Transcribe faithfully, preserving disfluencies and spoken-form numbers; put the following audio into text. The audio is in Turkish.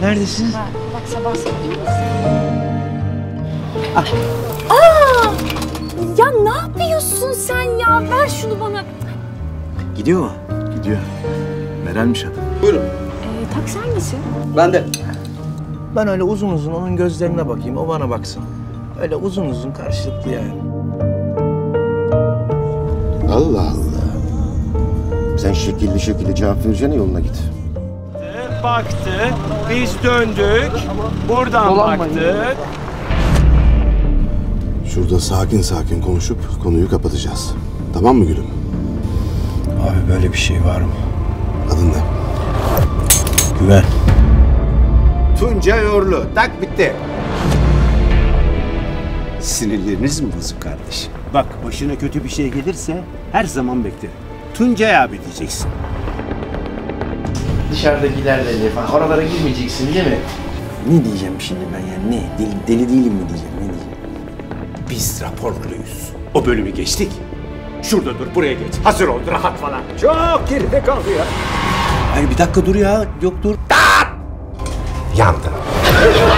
Neredesin? Ha, bak sabah sabah iyi misin? Ah. Aa! Ya ne yapıyorsun sen ya? Ver şunu bana. Gidiyor mu? Gidiyor. Meral'miş adı. Buyurun. Ee, taksi hangisi? Ben de. Ben öyle uzun uzun onun gözlerine bakayım, o bana baksın. Öyle uzun uzun karşılıklı yani. Allah Allah. Sen şekilli şekilli cevap vereceğine yoluna git. Baktı, biz döndük, buradan baktık. Şurada sakin sakin konuşup konuyu kapatacağız. Tamam mı gülüm? Abi böyle bir şey var mı? Adın ne? Güven. Tuncay Uğurlu. Tak bitti. Sinirleriniz mi bozuk kardeşim? Bak başına kötü bir şey gelirse her zaman beklerim. Tuncay abi diyeceksin. Dışarıdakilerle falan oralara girmeyeceksin değil mi? Ne diyeceğim şimdi ben yani ne? Deli, deli değilim mi diyeceğim, ne diyeceğim? Biz raporluyuz. O bölümü geçtik. Şurada dur, buraya geç. Hazır ol, rahat falan. Çok geride kaldı ya. Hayır bir dakika dur ya, yok dur. Yandın.